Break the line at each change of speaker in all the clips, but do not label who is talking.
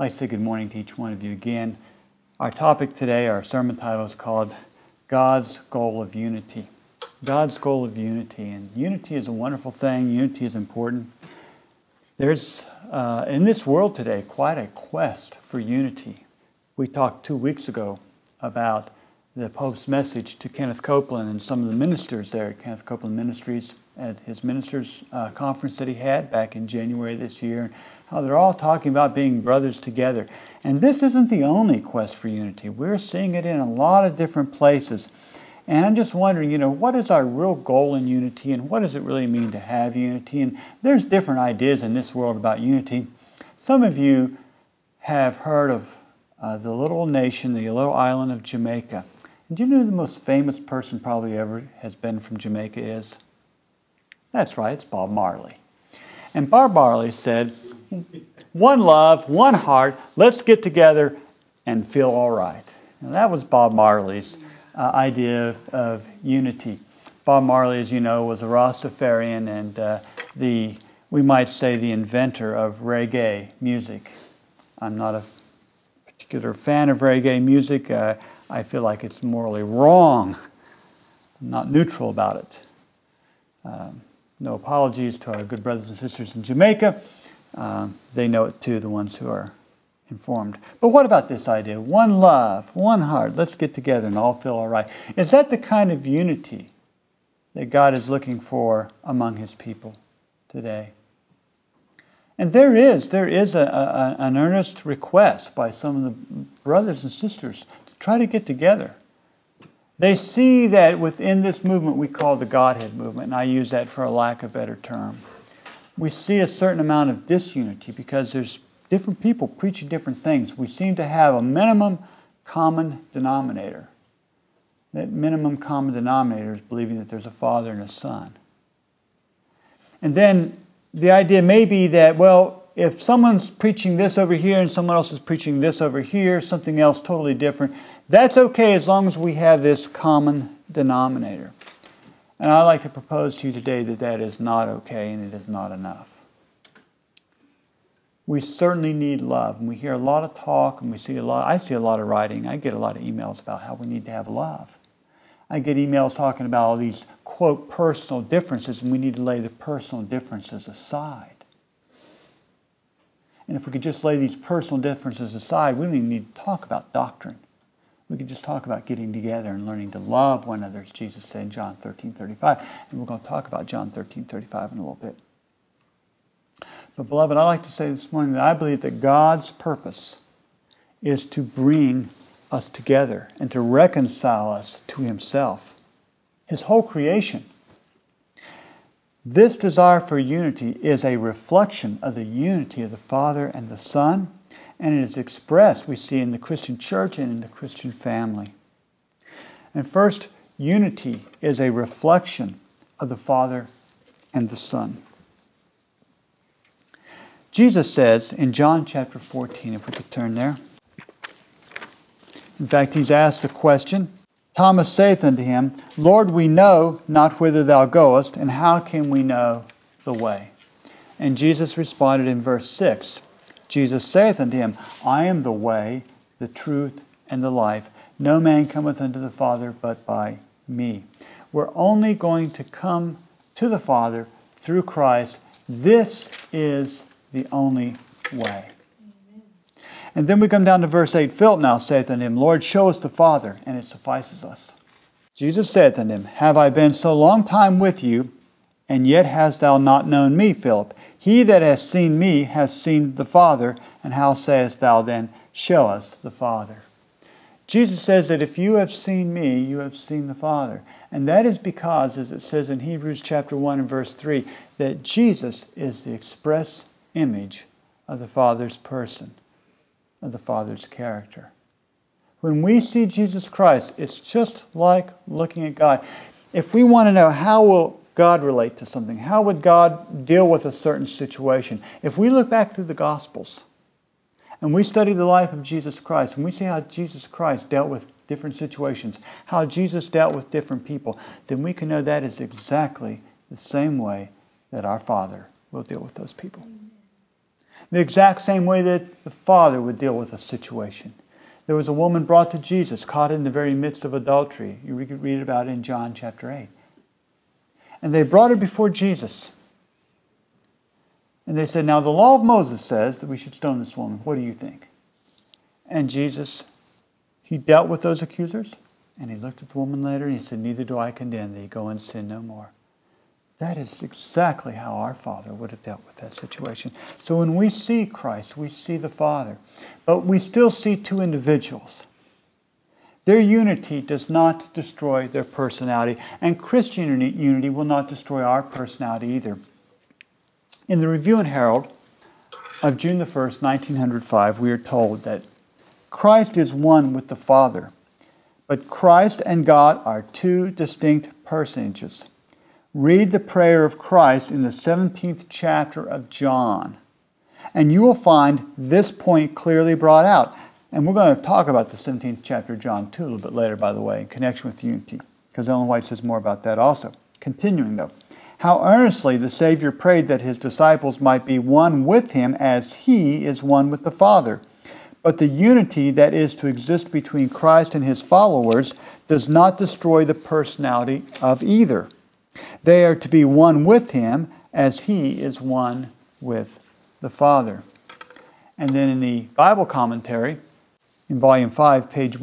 I'd like to say good morning to each one of you again. Our topic today, our sermon title is called God's Goal of Unity. God's Goal of Unity. And unity is a wonderful thing. Unity is important. There's, in this world today, quite a quest for unity. We talked 2 weeks ago about the Pope's message to Kenneth Copeland and some of the ministers there at Kenneth Copeland Ministries at his ministers' conference that he had back in January this year, how they're all talking about being brothers together. And this isn't the only quest for unity. We're seeing it in a lot of different places. And I'm just wondering, what is our real goal in unity, and what does it really mean to have unity? And there's different ideas in this world about unity. Some of you have heard of the little nation, the little island of Jamaica. And do you know who the most famous person probably ever has been from Jamaica is? That's right, it's Bob Marley. And Bob Marley said, one love, one heart, let's get together and feel all right. And that was Bob Marley's idea of unity. Bob Marley, as you know, was a Rastafarian and we might say the inventor of reggae music. I'm not a particular fan of reggae music. I feel like it's morally wrong. I'm not neutral about it. No apologies to our good brothers and sisters in Jamaica. They know it too, the ones who are informed. But what about this idea? One love, one heart, let's get together and all feel all right. Is that the kind of unity that God is looking for among His people today? And there is an earnest request by some of the brothers and sisters to try to get together. They see that within this movement we call the Godhead movement, and I use that for a lack of a better term. We see a certain amount of disunity because there's different people preaching different things. We seem to have a minimum common denominator. That minimum common denominator is believing that there's a Father and a Son. And then the idea may be that, well, if someone's preaching this over here and someone else is preaching this over here, something else totally different, that's okay as long as we have this common denominator. And I'd like to propose to you today that that is not okay and it is not enough. We certainly need love. And we hear a lot of talk and I see a lot of writing. I get a lot of emails about how we need to have love. I get emails talking about all these, quote, personal differences, and we need to lay the personal differences aside. And if we could just lay these personal differences aside, we don't even need to talk about doctrine. We could just talk about getting together and learning to love one another, as Jesus said in John 13:35. And we're going to talk about John 13:35 in a little bit. But beloved, I'd like to say this morning that I believe that God's purpose is to bring us together and to reconcile us to Himself, His whole creation. This desire for unity is a reflection of the unity of the Father and the Son, and it is expressed, we see, in the Christian church and in the Christian family. And first, unity is a reflection of the Father and the Son. Jesus says in John chapter 14, if we could turn there. In fact, He's asked the question. Thomas saith unto Him, Lord, we know not whither Thou goest, and how can we know the way? And Jesus responded in verse 6. Jesus saith unto him, I am the way, the truth, and the life. No man cometh unto the Father but by me. We're only going to come to the Father through Christ. This is the only way. Amen. And then we come down to verse 8. Philip now saith unto Him, Lord, show us the Father, and it suffices us. Jesus saith unto him, Have I been so long time with you, and yet hast thou not known me, Philip? He that has seen me has seen the Father, and how sayest thou then, Show us the Father? Jesus says that if you have seen me, you have seen the Father. And that is because, as it says in Hebrews chapter 1 and verse 3, that Jesus is the express image of the Father's person, of the Father's character. When we see Jesus Christ, it's just like looking at God. If we want to know how will God relate to something, how would God deal with a certain situation? If we look back through the Gospels and we study the life of Jesus Christ and we see how Jesus Christ dealt with different situations, how Jesus dealt with different people, then we can know that is exactly the same way that our Father will deal with those people. The exact same way that the Father would deal with a situation. There was a woman brought to Jesus, caught in the very midst of adultery. You read about it in John chapter 8. And they brought her before Jesus. And they said, now the law of Moses says that we should stone this woman. What do you think? And Jesus, he dealt with those accusers. And he looked at the woman later and he said, neither do I condemn thee. Go and sin no more. That is exactly how our Father would have dealt with that situation. So when we see Christ, we see the Father. But we still see two individuals. Their unity does not destroy their personality. And Christian unity will not destroy our personality either. In the Review and Herald of June the 1st, 1905, we are told that Christ is one with the Father, but Christ and God are two distinct personages. Read the prayer of Christ in the 17th chapter of John, and you will find this point clearly brought out. And we're going to talk about the 17th chapter of John too a little bit later, by the way, in connection with unity, because Ellen White says more about that also. Continuing though, how earnestly the Savior prayed that his disciples might be one with him as he is one with the Father. But the unity that is to exist between Christ and his followers does not destroy the personality of either. They are to be one with him as he is one with the Father. And then in the Bible commentary, in volume 5, page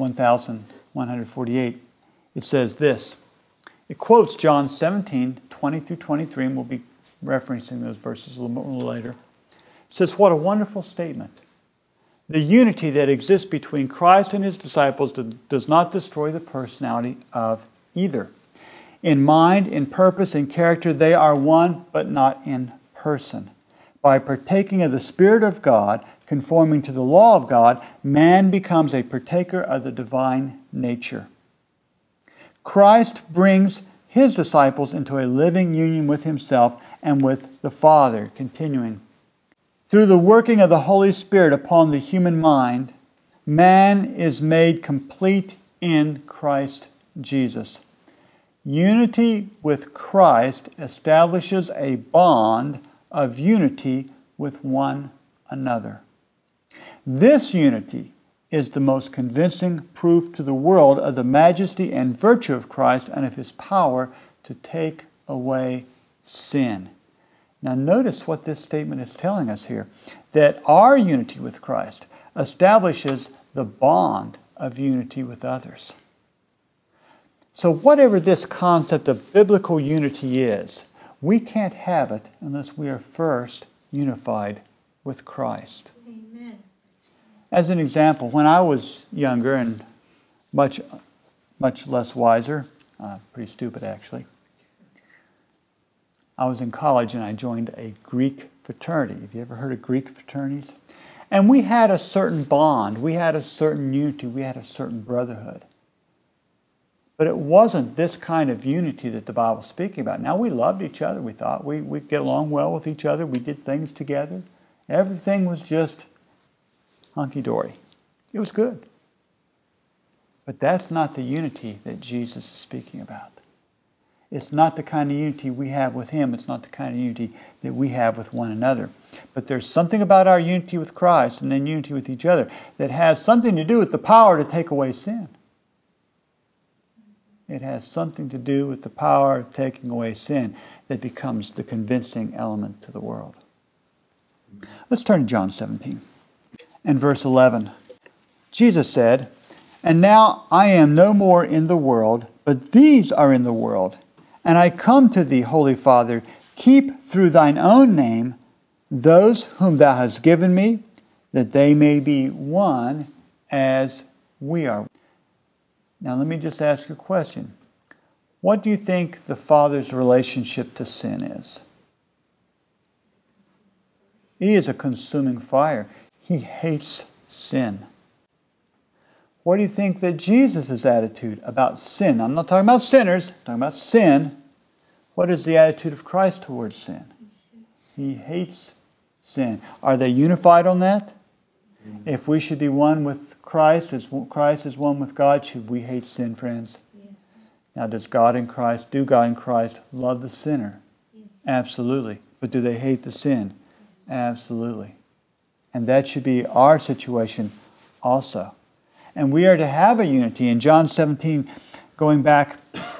1148, it says this. It quotes John 17, 20 through 23, and we'll be referencing those verses a little later. It says, what a wonderful statement. The unity that exists between Christ and his disciples does not destroy the personality of either. In mind, in purpose, in character, they are one, but not in person. By partaking of the Spirit of God, conforming to the law of God, man becomes a partaker of the divine nature. Christ brings his disciples into a living union with himself and with the Father. Continuing. Through the working of the Holy Spirit upon the human mind, man is made complete in Christ Jesus. Unity with Christ establishes a bond of unity with one another. This unity is the most convincing proof to the world of the majesty and virtue of Christ and of his power to take away sin. Now notice what this statement is telling us here, that our unity with Christ establishes the bond of unity with others. So whatever this concept of biblical unity is, we can't have it unless we are first unified with Christ.
Amen.
As an example, when I was younger and much less wiser, pretty stupid actually, I was in college and I joined a Greek fraternity. Have you ever heard of Greek fraternities? And we had a certain bond, we had a certain unity, we had a certain brotherhood. But it wasn't this kind of unity that the Bible's speaking about. Now, we loved each other, we thought. We'd get along well with each other. We did things together. Everything was just hunky-dory. It was good. But that's not the unity that Jesus is speaking about. It's not the kind of unity we have with him. It's not the kind of unity that we have with one another. But there's something about our unity with Christ and then unity with each other that has something to do with the power to take away sin. It has something to do with the power of taking away sin that becomes the convincing element to the world. Let's turn to John 17 and verse 11. Jesus said, "And now I am no more in the world, but these are in the world. And I come to thee, Holy Father, keep through thine own name those whom thou hast given me, that they may be one as we are." Now let me just ask you a question. What do you think the Father's relationship to sin is? He is a consuming fire. He hates sin. What do you think that Jesus' attitude about sin? I'm not talking about sinners, I'm talking about sin. What is the attitude of Christ towards sin? He hates sin. Are they unified on that? If we should be one with Christ, as Christ is one with God, should we hate sin, friends?
Yes.
Now, do God in Christ love the sinner?
Yes.
Absolutely. But do they hate the sin? Absolutely. And that should be our situation also. And we are to have a unity. In John 17, going back,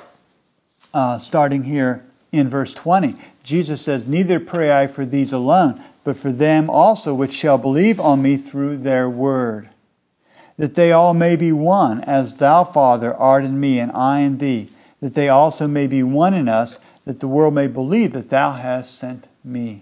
starting here in verse 20, Jesus says, "Neither pray I for these alone, but for them also which shall believe on me through their word, that they all may be one, as thou, Father, art in me, and I in thee, that they also may be one in us, that the world may believe that thou hast sent me.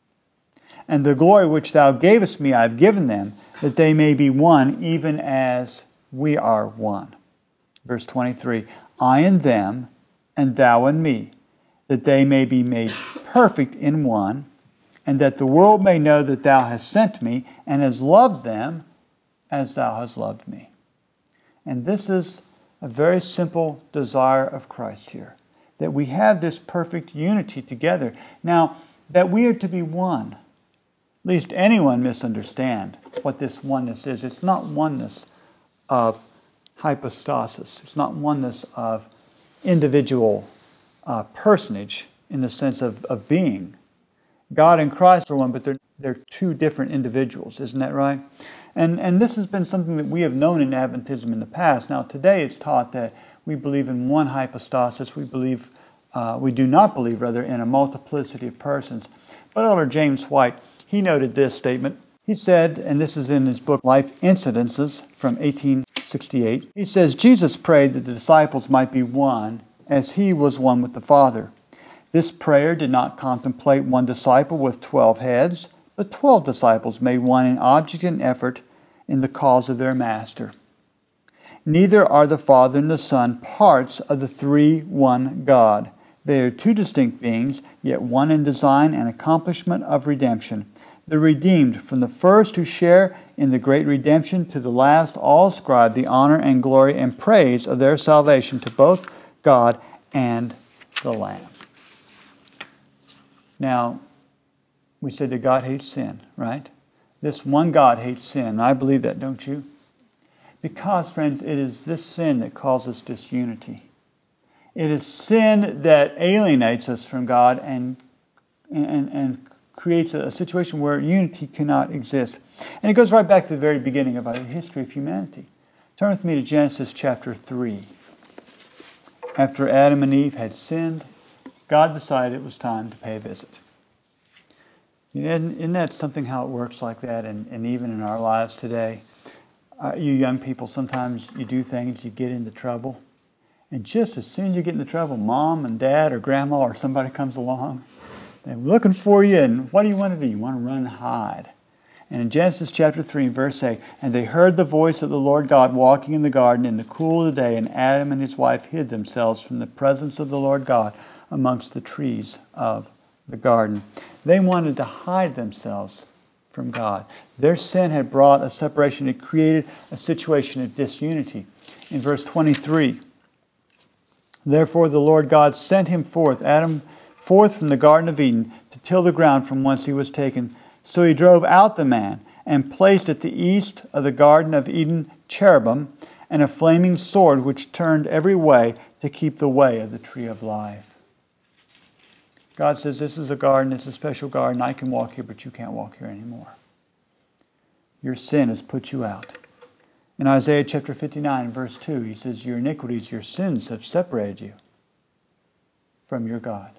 And the glory which thou gavest me I have given them, that they may be one, even as we are one." Verse 23, "I in them, and thou in me, that they may be made perfect in one, and that the world may know that thou hast sent me, and hast loved them as thou hast loved me." And this is a very simple desire of Christ here, that we have this perfect unity together. Now, that we are to be one, lest anyone misunderstand what this oneness is. It's not oneness of hypostasis. It's not oneness of individual personage in the sense of being. God and Christ are one, but they're two different individuals. Isn't that right? And this has been something that we have known in Adventism in the past. Now, today it's taught that we believe in one hypostasis. We do not believe, in a multiplicity of persons. But Elder James White, he noted this statement. He said, and this is in his book Life Incidences from 1868, he says, "Jesus prayed that the disciples might be one as he was one with the Father. This prayer did not contemplate one disciple with 12 heads, but 12 disciples made one in object and effort in the cause of their Master. Neither are the Father and the Son parts of the three-one God. They are two distinct beings, yet one in design and accomplishment of redemption. The redeemed, from the first who share in the great redemption to the last, all ascribe the honor and glory and praise of their salvation to both God and the Lamb." Now, we said that God hates sin, right? This one God hates sin. I believe that, don't you? Because, friends, it is this sin that causes disunity. It is sin that alienates us from God and creates a situation where unity cannot exist. And it goes right back to the very beginning of our history of humanity. Turn with me to Genesis chapter 3. After Adam and Eve had sinned, God decided it was time to pay a visit. Isn't that something how it works like that, and even in our lives today? You young people, sometimes you do things, you get into trouble. And just as soon as you get into trouble, mom and dad or grandma or somebody comes along. They're looking for you, and what do you want to do? You want to run and hide. And in Genesis chapter 3, verse 8, "And they heard the voice of the Lord God walking in the garden in the cool of the day, and Adam and his wife hid themselves from the presence of the Lord God amongst the trees of the garden." They wanted to hide themselves from God. Their sin had brought a separation. It created a situation of disunity. In verse 23, "Therefore the Lord God sent him forth, Adam, forth from the Garden of Eden, to till the ground from whence he was taken. So he drove out the man, and placed at the east of the Garden of Eden cherubim, and a flaming sword which turned every way to keep the way of the tree of life." God says, this is a garden, it's a special garden. I can walk here, but you can't walk here anymore. Your sin has put you out. In Isaiah chapter 59, verse 2, he says, "Your iniquities, your sins have separated you from your God."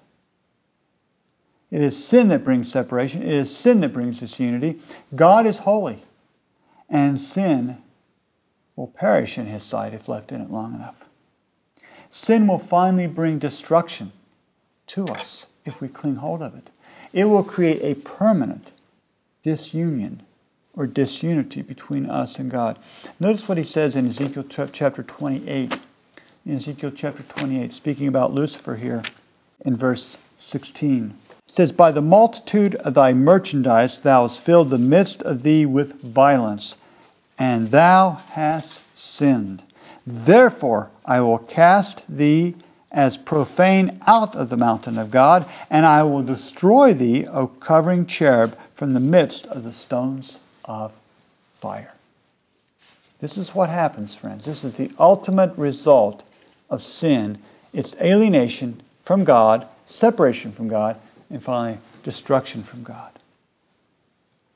It is sin that brings separation. It is sin that brings disunity. God is holy, and sin will perish in His sight if left in it long enough. Sin will finally bring destruction to us if we cling hold of it. It will create a permanent disunion or disunity between us and God. Notice what he says in Ezekiel chapter 28. In Ezekiel chapter 28, speaking about Lucifer here in verse 16. It says, "By the multitude of thy merchandise thou hast filled the midst of thee with violence, and thou hast sinned. Therefore I will cast thee as profane out of the mountain of God, and I will destroy thee, O covering cherub, from the midst of the stones of fire." This is what happens, friends. This is the ultimate result of sin. It's alienation from God, separation from God, and finally destruction from God.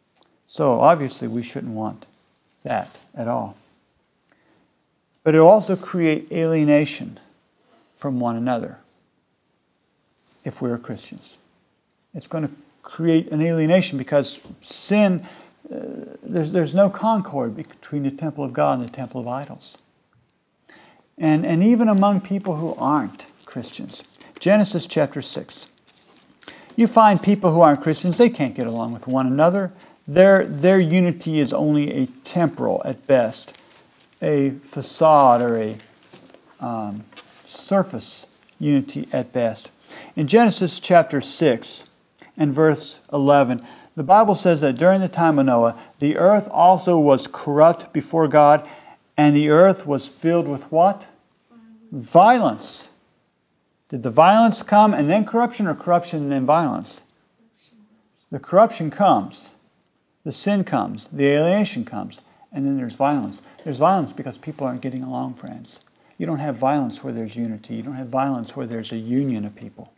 So obviously we shouldn't want that at all. But it will also create alienation from one another if we're Christians. It's going to create an alienation because sin, there's no concord between the temple of God and the temple of idols. And even among people who aren't Christians. Genesis chapter 6. You find people who aren't Christians, they can't get along with one another. Their unity is only a temporal at best, a facade or a surface unity at best. In Genesis chapter 6 and verse 11, the Bible says that during the time of Noah, the earth also was corrupt before God, and the earth was filled with what? Violence. Did the violence come and then corruption, or corruption and then violence? The corruption comes. The sin comes. The alienation comes. And then there's violence. There's violence because people aren't getting along, friends. You don't have violence where there's unity. You don't have violence where there's a union of people.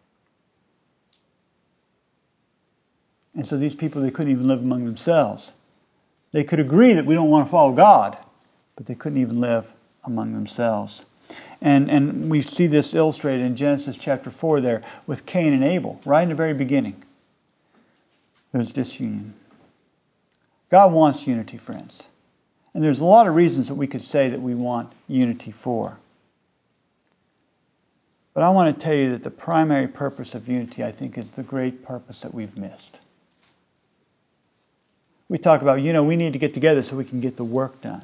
And so these people, they couldn't even live among themselves. They could agree that we don't want to follow God, but they couldn't even live among themselves. And we see this illustrated in Genesis chapter 4 there with Cain and Abel, right in the very beginning. There's disunion. God wants unity, friends. And there's a lot of reasons that we could say that we want unity for. But I want to tell you that the primary purpose of unity, I think, is the great purpose that we've missed. We talk about, we need to get together so we can get the work done.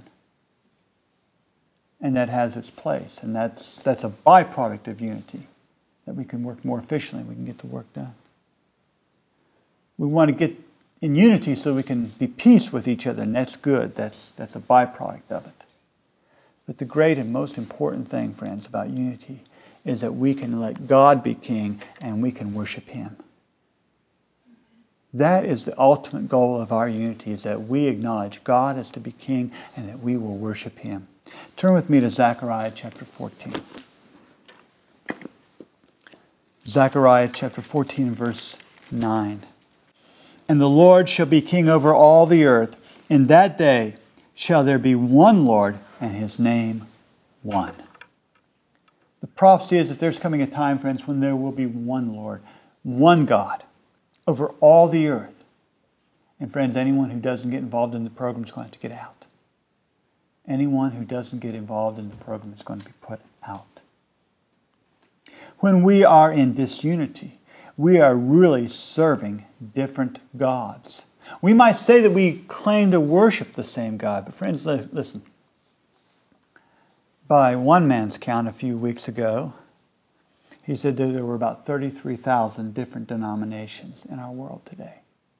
And that has its place. And that's a byproduct of unity. That we can work more efficiently, we can get the work done. We want to get in unity so we can be peace with each other, and that's good. That's a byproduct of it. But the great and most important thing, friends, about unity is that we can let God be king and we can worship Him. That is the ultimate goal of our unity, is that we acknowledge God as to be king and that we will worship Him. Turn with me to Zechariah chapter 14. Zechariah chapter 14 verse 9. And the Lord shall be king over all the earth. In that day shall there be one Lord, and His name one. The prophecy is that there's coming a time, friends, when there will be one Lord, one God, over all the earth. And friends, anyone who doesn't get involved in the program is going to get out. Anyone who doesn't get involved in the program is going to be put out. When we are in disunity, we are really serving different gods. We might say that we claim to worship the same God, but friends, listen. By one man's count a few weeks ago, he said that there were about 33,000 different denominations in our world today.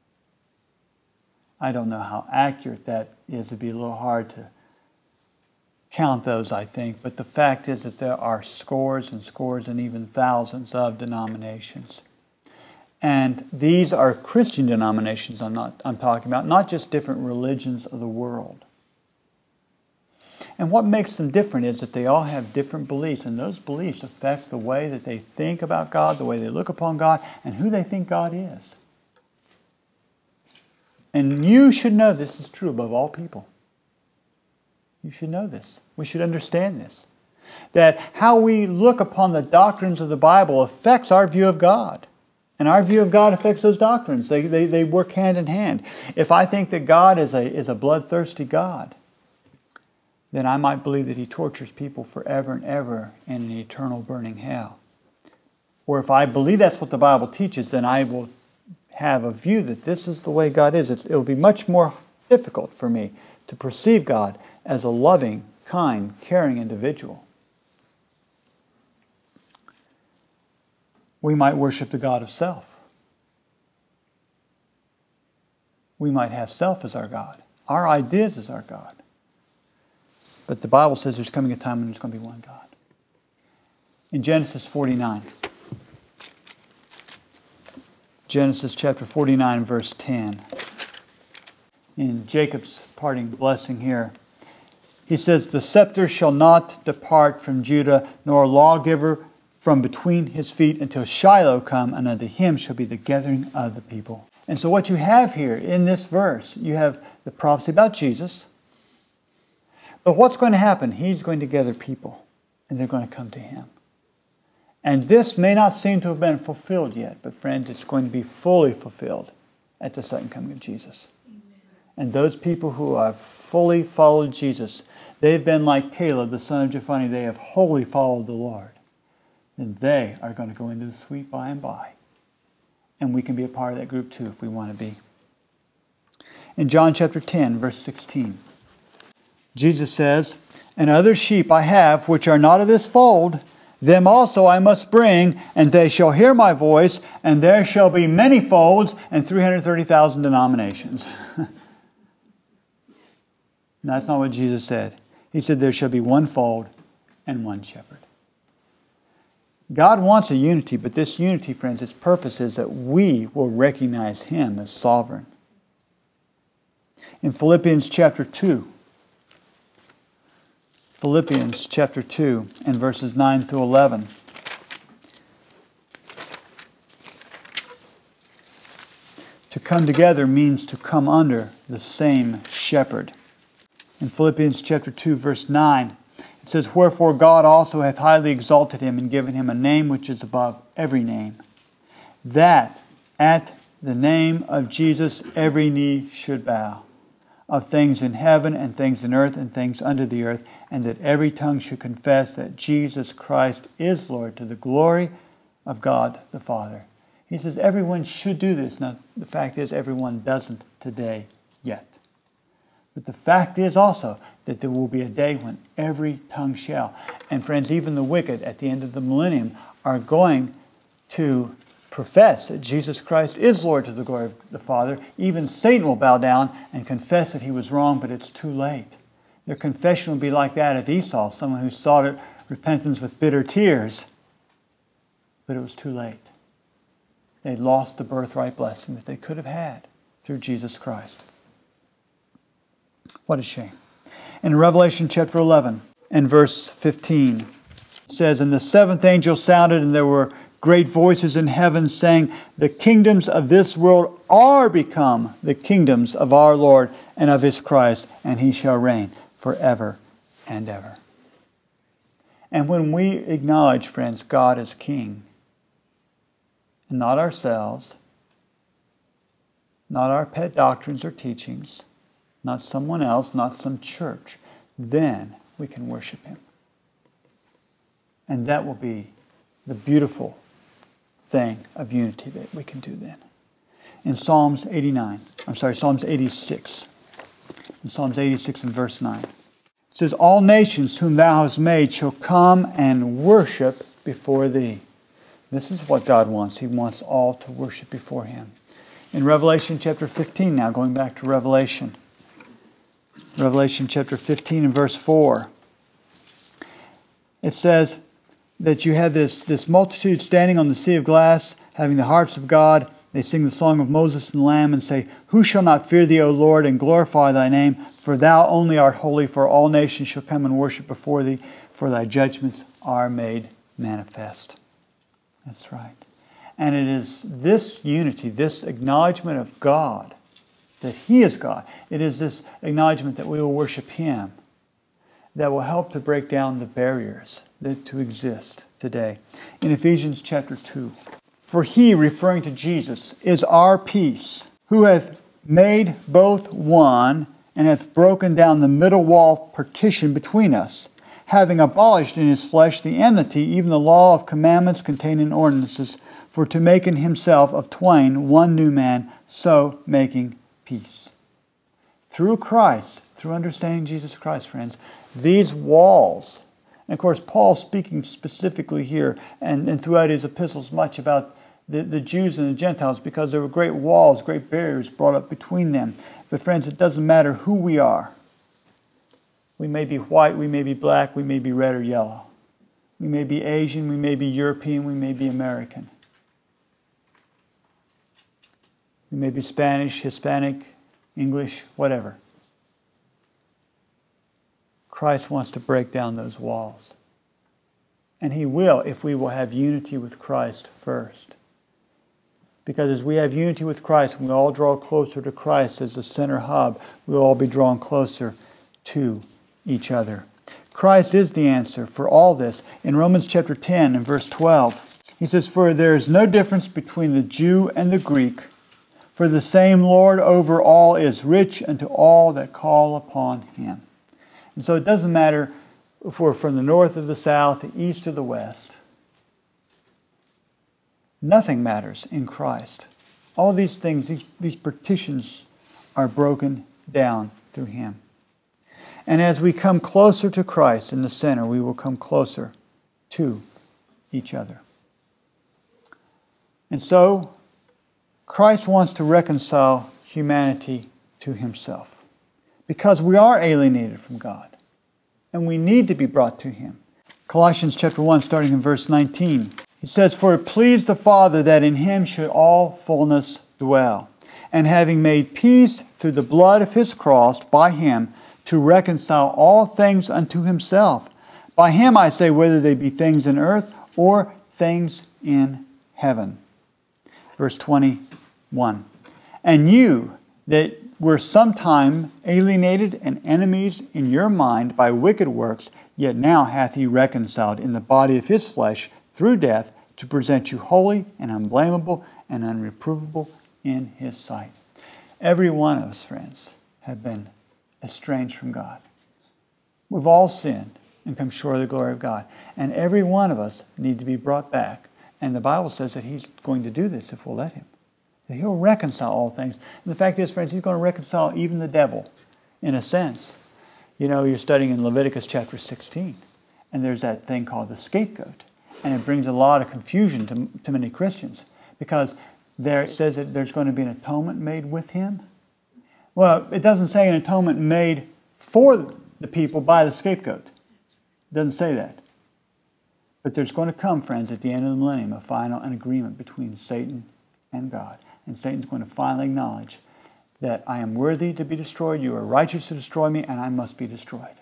I don't know how accurate that is. It'd be a little hard to count those, I think, but the fact is that there are scores and scores and even thousands of denominations. And these are Christian denominations I'm talking about, not just different religions of the world. And what makes them different is that they all have different beliefs, and those beliefs affect the way that they think about God, the way they look upon God, and who they think God is. And you should know this is true above all people. You should know this. We should understand this. That how we look upon the doctrines of the Bible affects our view of God. And our view of God affects those doctrines. They work hand in hand. If I think that God is a bloodthirsty God, then I might believe that He tortures people forever and ever in an eternal burning hell. Or if I believe that's what the Bible teaches, then I will have a view that this is the way God is. It will be much more difficult for me to perceive God as a loving, kind, caring individual. We might worship the God of self. We might have self as our God. Our ideas as our God. But the Bible says there's coming a time when there's going to be one God. In Genesis 49. Genesis chapter 49 verse 10. In Jacob's parting blessing here, he says, "The scepter shall not depart from Judah, nor lawgiver from between his feet until Shiloh come, and unto him shall be the gathering of the people. And so what you have here in this verse, you have the prophecy about Jesus. But what's going to happen? He's going to gather people, and they're going to come to him. And this may not seem to have been fulfilled yet, but friends, it's going to be fully fulfilled at the second coming of Jesus. Amen. And those people who have fully followed Jesus, they've been like Caleb, the son of Jephunneh. They have wholly followed the Lord. And they are going to go into the sweet by and by. And we can be a part of that group too if we want to be. In John chapter 10, verse 16, Jesus says, "And other sheep I have which are not of this fold, them also I must bring, and they shall hear my voice, and there shall be many folds and 330,000 denominations." No, that's not what Jesus said. He said there shall be one fold and one shepherd. God wants a unity, but this unity, friends, its purpose is that we will recognize him as sovereign. In Philippians chapter 2, Philippians chapter 2 and verses 9 through 11. To come together means to come under the same shepherd. In Philippians chapter 2 verse 9, it says, "Wherefore God also hath highly exalted him and given him a name which is above every name, that at the name of Jesus every knee should bow, of things in heaven and things in earth and things under the earth, and that every tongue should confess that Jesus Christ is Lord, to the glory of God the Father." He says everyone should do this. Now, the fact is everyone doesn't today yet. But the fact is also that there will be a day when every tongue shall. And friends, even the wicked at the end of the millennium are going to profess that Jesus Christ is Lord, to the glory of the Father. Even Satan will bow down and confess that he was wrong, but it's too late. Their confession will be like that of Esau, someone who sought repentance with bitter tears, but it was too late. They lost the birthright blessing that they could have had through Jesus Christ. What a shame. In Revelation chapter 11 and verse 15, it says, "And the seventh angel sounded, and there were great voices in heaven saying, The kingdoms of this world are become the kingdoms of our Lord and of his Christ, and he shall reign forever and ever." And when we acknowledge, friends, God as King, and not ourselves, not our pet doctrines or teachings, not someone else, not some church, then we can worship him. And that will be the beautiful thing of unity that we can do then. In Psalms 86. In Psalms 86 and verse 9. It says, "All nations whom thou hast made shall come and worship before thee." This is what God wants. He wants all to worship before him. In Revelation chapter 15 now, going back to Revelation. Revelation chapter 15 and verse 4. It says that you have this multitude standing on the sea of glass, having the harps of God. They sing the song of Moses and the Lamb and say, "Who shall not fear thee, O Lord, and glorify thy name? For thou only art holy, for all nations shall come and worship before thee, for thy judgments are made manifest." That's right. And it is this unity, this acknowledgement of God, that he is God. It is this acknowledgement that we will worship him that will help to break down the barriers that to exist today. In Ephesians chapter 2, "For he," referring to Jesus, "is our peace, who hath made both one, and hath broken down the middle wall partition between us, having abolished in his flesh the enmity, even the law of commandments contained in ordinances, for to make in himself of twain one new man, so making peace." Through Christ, through understanding Jesus Christ, friends, these walls, and of course Paul's speaking specifically here and throughout his epistles much about the Jews and the Gentiles, because there were great walls, great barriers brought up between them. But friends, it doesn't matter who we are. We may be white, we may be black, we may be red or yellow. We may be Asian, we may be European, we may be American. We may be Spanish, Hispanic, English, whatever. Christ wants to break down those walls And He will if we will have unity with Christ first. Because as we have unity with Christ, we all draw closer to Christ as the center hub, we'll all be drawn closer to each other. Christ is the answer for all this. In Romans chapter 10 and verse 12, he says, "For there is no difference between the Jew and the Greek, for the same Lord over all is rich unto all that call upon Him." And so it doesn't matter if we're from the north or the south, the east or the west. Nothing matters in Christ. All these things, these partitions are broken down through Him. And as we come closer to Christ in the center, we will come closer to each other. And so, Christ wants to reconcile humanity to Himself. Because we are alienated from God. And we need to be brought to Him. Colossians chapter 1, starting in verse 19. He says, "For it pleased the Father that in Him should all fullness dwell. And having made peace through the blood of His cross by Him, to reconcile all things unto Himself. By Him I say, whether they be things in earth or things in heaven." Verse 21. "And you that were sometime alienated and enemies in your mind by wicked works, yet now hath He reconciled in the body of His flesh through death, to present you holy and unblameable and unreprovable in His sight." Every one of us, friends, have been estranged from God. We've all sinned and come short of the glory of God. And every one of us need to be brought back. And the Bible says that He's going to do this if we'll let Him. That He'll reconcile all things. And the fact is, friends, He's going to reconcile even the devil, in a sense. You know, you're studying in Leviticus chapter 16. And there's that thing called the scapegoat. And it brings a lot of confusion to many Christians. Because there it says that there's going to be an atonement made with Him. Well, it doesn't say an atonement made for the people by the scapegoat. It doesn't say that. But there's going to come, friends, at the end of the millennium, a final agreement between Satan and God. And Satan's going to finally acknowledge that I am worthy to be destroyed, you are righteous to destroy me, and I must be destroyed.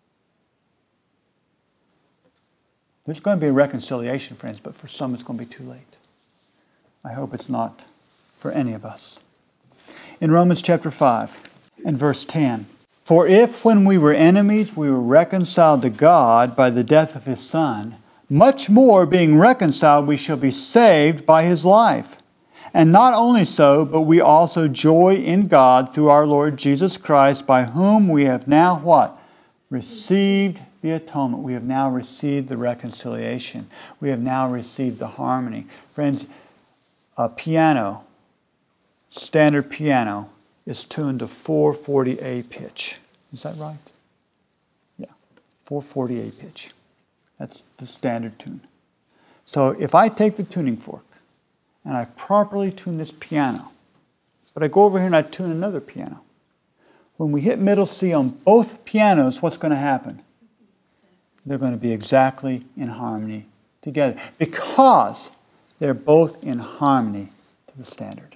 There's going to be a reconciliation, friends, but for some it's going to be too late. I hope it's not for any of us. In Romans chapter 5 and verse 10, "For if when we were enemies we were reconciled to God by the death of His Son, much more being reconciled we shall be saved by His life. And not only so, but we also joy in God through our Lord Jesus Christ, by whom we have now" what? "Received the atonement." We have now received the reconciliation. We have now received the harmony. Friends, a piano, standard piano, is tuned to 440A pitch. Is that right? Yeah, 440A pitch. That's the standard tune. So if I take the tuning fork and I properly tune this piano, but I go over here and I tune another piano, when we hit middle C on both pianos, what's going to happen? They're going to be exactly in harmony together because they're both in harmony to the standard.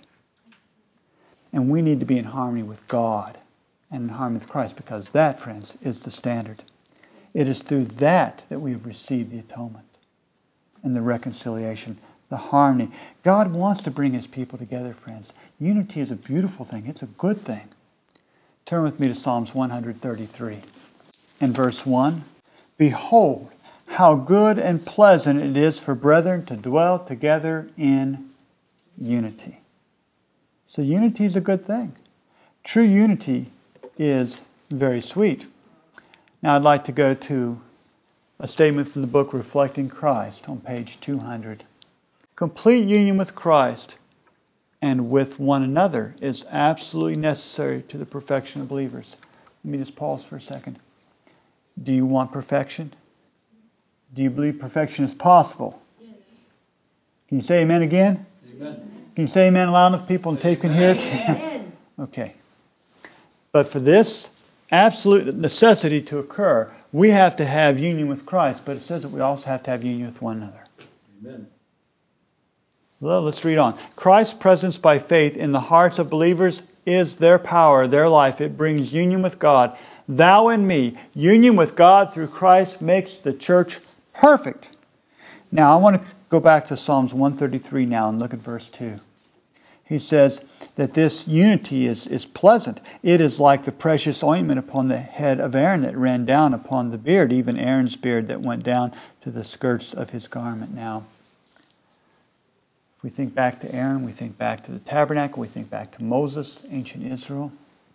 And we need to be in harmony with God and in harmony with Christ because that, friends, is the standard. It is through that we have received the atonement and the reconciliation, the harmony. God wants to bring His people together, friends. Unity is a beautiful thing. It's a good thing. Turn with me to Psalms 133 and verse 1. "Behold, how good and pleasant it is for brethren to dwell together in unity." So unity is a good thing. True unity is very sweet. Now I'd like to go to a statement from the book Reflecting Christ on page 200. "Complete union with Christ and with one another is absolutely necessary to the perfection of believers." Let me just pause for a second. Do you want perfection? Do you believe perfection is possible? Yes. Can you say amen again? Amen. Can you say amen loud enough, people, and tape can hear it? Amen. Okay. But for this absolute necessity to occur, we have to have union with Christ, but it says that we also have to have union with one another. Amen. Well, let's read on. "Christ's presence by faith in the hearts of believers is their power, their life. It brings union with God. Thou and me, union with God through Christ makes the church perfect. Now I want to go back to Psalms 133 now and look at verse 2. He says that this unity is pleasant. It is like the precious ointment upon the head of Aaron that ran down upon the beard, even Aaron's beard that went down to the skirts of his garment. Now, if we think back to Aaron, we think back to the tabernacle, we think back to Moses, ancient Israel.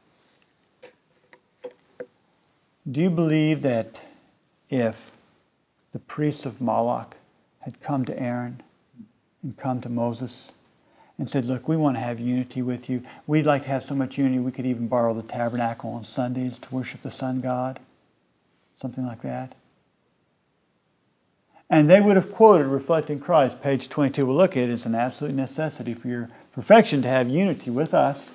Do you believe that if the priests of Moloch had come to Aaron and come to Moses and said, look, we want to have unity with you. We'd like to have so much unity we could even borrow the tabernacle on Sundays to worship the sun god. Something like that. And they would have quoted Reflecting Christ, page 22. Well, look, it is an absolute necessity for your perfection to have unity with us.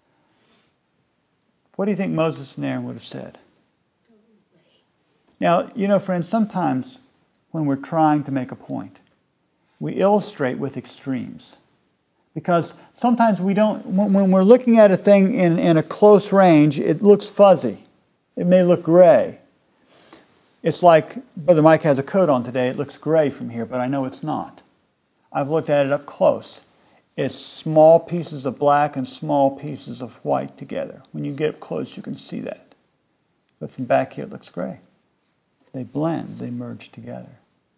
What do you think Moses and Aaron would have said? Now, you know, friends, sometimes when we're trying to make a point, we illustrate with extremes. Because sometimes we don't, when we're looking at a thing in a close range, it looks fuzzy. It may look gray. It's like Brother Mike has a coat on today. It looks gray from here, but I know it's not. I've looked at it up close. It's small pieces of black and small pieces of white together. When you get up close, you can see that. But from back here, it looks gray. They blend. They merge together.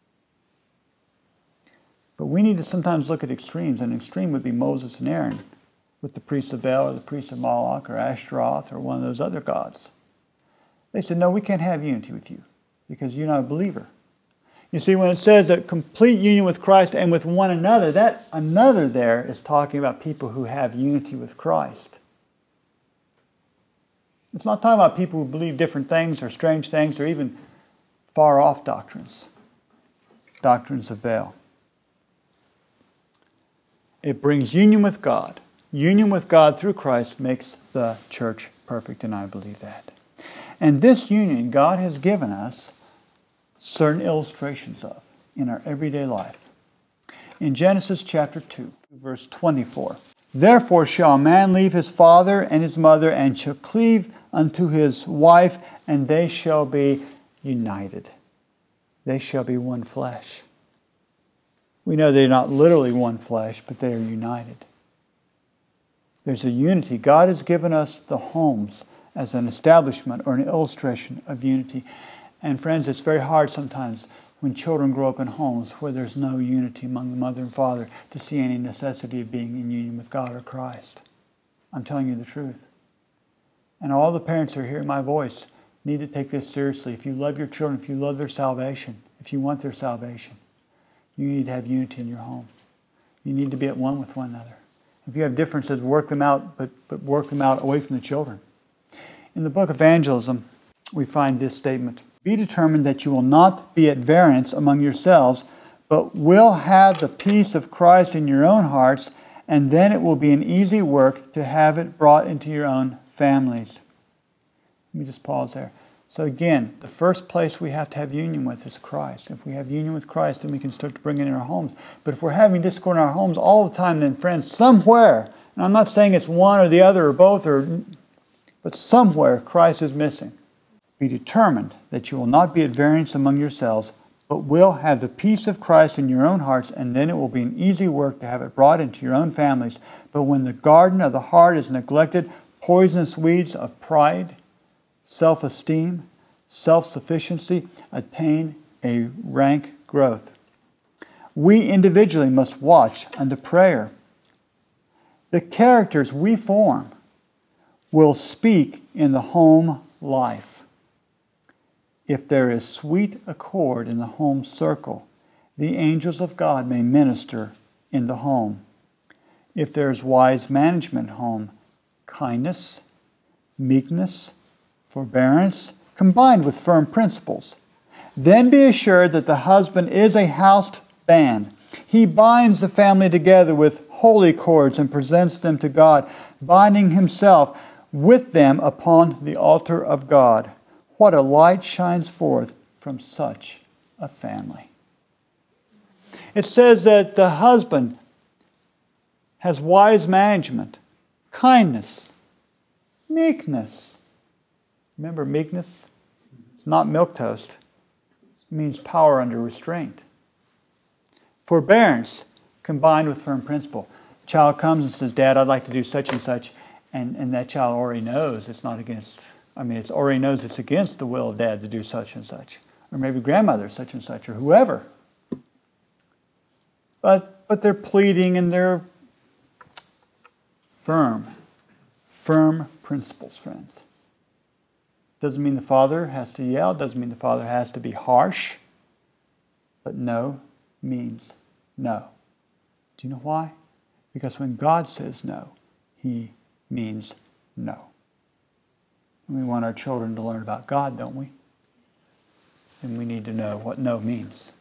But we need to sometimes look at extremes. An extreme would be Moses and Aaron with the priests of Baal or the priests of Moloch or Ashtaroth or one of those other gods. They said, no, we can't have unity with you because you're not a believer. You see, when it says that complete union with Christ and with one another, that another there is talking about people who have unity with Christ. It's not talking about people who believe different things or strange things or even far-off doctrines of Baal. It brings union with God. Union with God through Christ makes the church perfect, and I believe that. And this union God has given us certain illustrations of in our everyday life. In Genesis chapter 2, verse 24, therefore shall a man leave his father and his mother, and shall cleave unto his wife, and they shall be united. They shall be one flesh. We know they're not literally one flesh, but they are united. There's a unity. God has given us the homes as an establishment or an illustration of unity. And friends, it's very hard sometimes when children grow up in homes where there's no unity among the mother and father to see any necessity of being in union with God or Christ. I'm telling you the truth. And all the parents who are hearing my voice need to take this seriously. If you love your children, if you love their salvation, if you want their salvation, you need to have unity in your home. You need to be at one with one another. If you have differences, work them out, but work them out away from the children. In the book of Evangelism, we find this statement. Be determined that you will not be at variance among yourselves, but will have the peace of Christ in your own hearts, and then it will be an easy work to have it brought into your own families. Let me just pause there. So again, the first place we have to have union with is Christ. If we have union with Christ, then we can start to bring it in our homes. But if we're having discord in our homes all the time, then friends, somewhere, and I'm not saying it's one or the other or both, but somewhere Christ is missing. Be determined that you will not be at variance among yourselves, but will have the peace of Christ in your own hearts, and then it will be an easy work to have it brought into your own families. But when the garden of the heart is neglected, poisonous weeds of pride, self-esteem, self-sufficiency attain a rank growth. We individually must watch unto prayer. The characters we form will speak in the home life. If there is sweet accord in the home circle, the angels of God may minister in the home. If there is wise management at home, kindness, meekness, forbearance, combined with firm principles. Then be assured that the husband is a housed band. He binds the family together with holy cords and presents them to God, binding himself with them upon the altar of God. What a light shines forth from such a family. It says that the husband has wise management, kindness, meekness. Remember meekness? It's not milquetoast. It means power under restraint. Forbearance combined with firm principle. A child comes and says, Dad, I'd like to do such and such. And that child already knows it's not against, it already knows it's against the will of Dad to do such and such. Or maybe grandmother such and such, or whoever. But they're pleading and they're firm principles, friends. Doesn't mean the father has to yell, doesn't mean the father has to be harsh, but no means no. Do you know why? Because when God says no, He means no. And we want our children to learn about God, don't we? And we need to know what no means.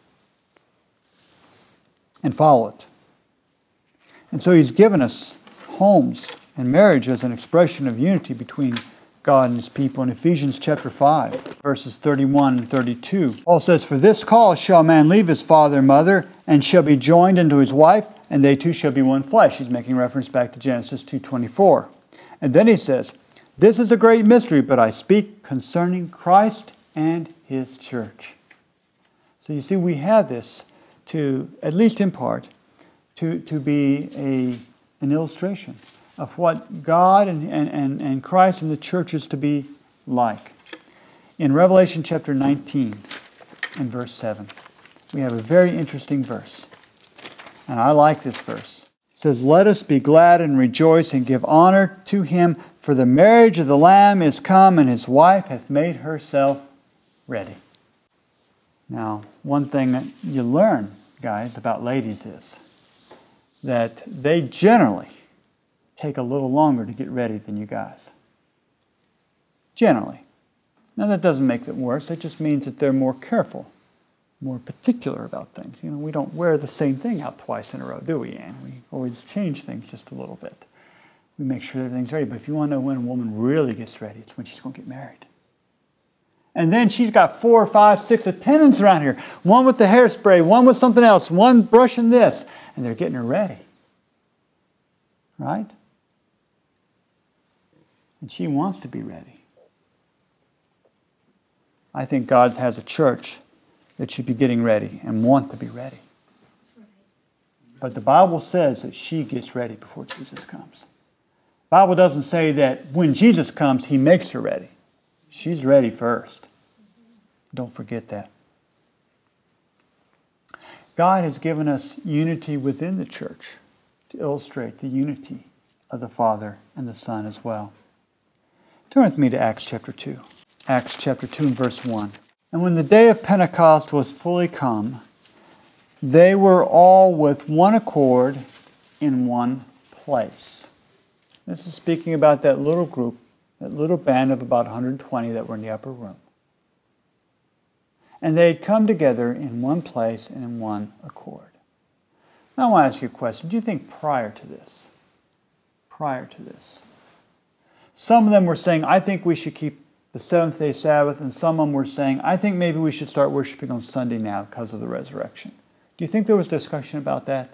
And follow it. And so He's given us homes and marriage as an expression of unity between God and His people. In Ephesians chapter 5, verses 31 and 32, Paul says, For this cause shall a man leave his father and mother, and shall be joined unto his wife, and they two shall be one flesh. He's making reference back to Genesis 2:24. And then he says, This is a great mystery, but I speak concerning Christ and His church. So you see, we have this to, at least in part, to be an illustration of what God and Christ and the church is to be like. In Revelation chapter 19 and verse 7, we have a very interesting verse. And I like this verse. It says, Let us be glad and rejoice and give honor to Him, for the marriage of the Lamb is come, and His wife hath made herself ready. Now, one thing that you learn, guys, about ladies is that they generally take a little longer to get ready than you guys. Generally. Now that doesn't make it worse. It just means that they're more careful, more particular about things. You know, we don't wear the same thing out twice in a row, do we, Ann? We always change things just a little bit. We make sure everything's ready. But if you want to know when a woman really gets ready, it's when she's going to get married. And then she's got 4 or 5, 6 attendants around here. One with the hairspray, one with something else, one brushing this. And they're getting her ready. Right? And she wants to be ready. I think God has a church that should be getting ready and want to be ready. That's right. But the Bible says that she gets ready before Jesus comes. The Bible doesn't say that when Jesus comes, He makes her ready. She's ready first. Don't forget that. God has given us unity within the church to illustrate the unity of the Father and the Son as well. Turn with me to Acts chapter 2. Acts chapter 2 and verse 1. And when the day of Pentecost was fully come, they were all with one accord in one place. This is speaking about that little group, that little band of about 120 that were in the upper room. And they had come together in one place and in one accord. Now I want to ask you a question. Do you think prior to this, some of them were saying, I think we should keep the seventh-day Sabbath, and some of them were saying, I think maybe we should start worshiping on Sunday now because of the resurrection. Do you think there was discussion about that?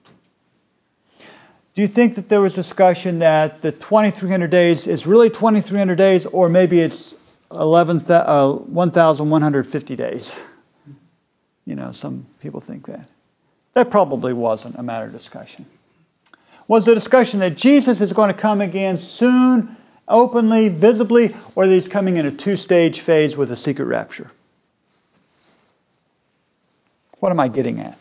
Do you think that there was discussion that the 2,300 days is really 2,300 days, or maybe it's 1,150 days? You know, some people think that. That probably wasn't a matter of discussion. Was the discussion that Jesus is going to come again soon, openly, visibly, or that He's coming in a 2-stage phase with a secret rapture? What am I getting at?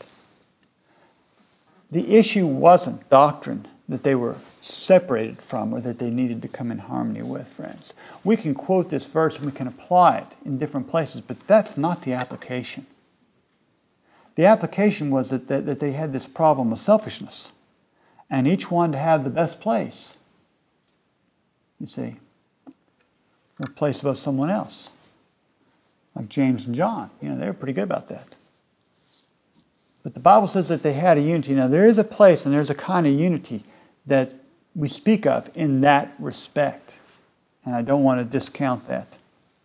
The issue wasn't doctrine that they were separated from or that they needed to come in harmony with, friends. We can quote this verse and we can apply it in different places, but that's not the application. The application was that they had this problem of selfishness, and each wanted to have the best place. You see, a place above someone else. Like James and John. You know, they were pretty good about that. But the Bible says that they had a unity. Now, there is a place and there's a kind of unity that we speak of in that respect. And I don't want to discount that.